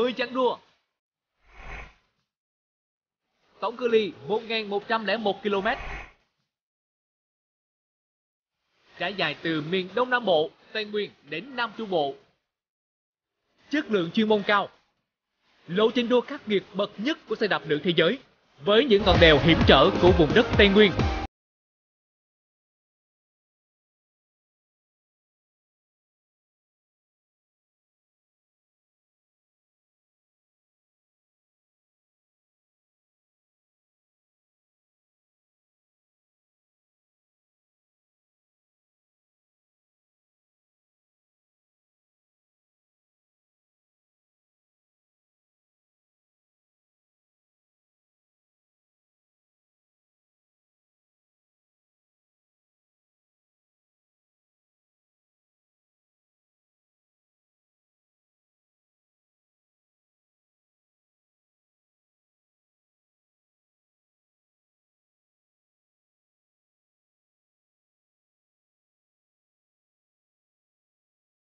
10 chặng đua. Tổng cự ly 1.101 km. Trải dài từ miền Đông Nam Bộ, Tây Nguyên đến Nam Trung Bộ. Chất lượng chuyên môn cao. Lộ trình đua khắc nghiệt bậc nhất của xe đạp nữ thế giới, với những ngọn đèo hiểm trở của vùng đất Tây Nguyên.